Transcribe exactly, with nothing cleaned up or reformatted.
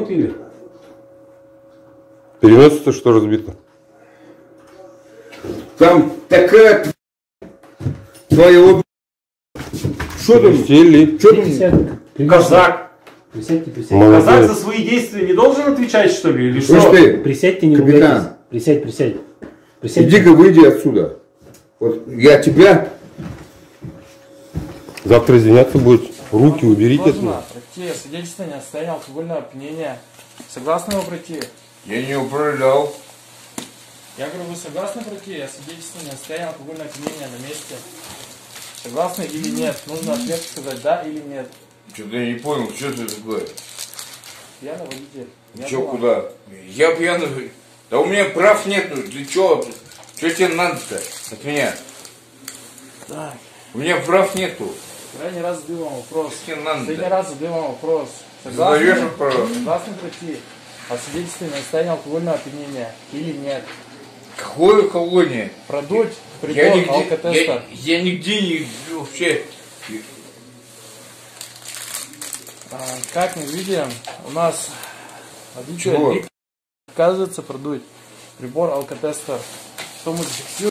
пили? Переносится, что разбито? Там такая твоего... Что там? Сели. Что там? Казак. Присядьте, присядьте. Молодец. Казак за свои действия не должен отвечать, что ли? Или Слышь что? ты, Присядьте, не капитан. ругайтесь. Присядь, присядь. Присядь. Иди-ка выйди отсюда. Вот я тебя... Завтра извиняться будет. Руки уберите Можно отсюда. пройти свидетельствование о состоянии алкогольного опьянения. Согласны его пройти? Я не управлял. Я говорю, вы согласны пройти свидетельствование о состоянии алкогольного опьянения на месте? Согласны или нет? Нужно ответ сказать, да или нет. Что-то я не понял, что это такое? Пьяный водитель. Я Че, была. куда? Я пьяный. Да у меня прав нет. Ты че? Что тебе надо-то от меня? Так. У меня прав нету. Крайний раз задаю вам вопрос. Что тебе надо-то? Последний раз задаю вам вопрос. Задаешь Согласны? вопрос. Согласны пройти освидетельствование о состоянии алкогольного опьянения или нет? Какое колония? Продуть прибор Я нигде, алкотестер. я, я нигде не вообще. А, как мы видим, у нас водитель Чего? Виктор отказывается продуть прибор алкотестер. Что мы зафиксируем?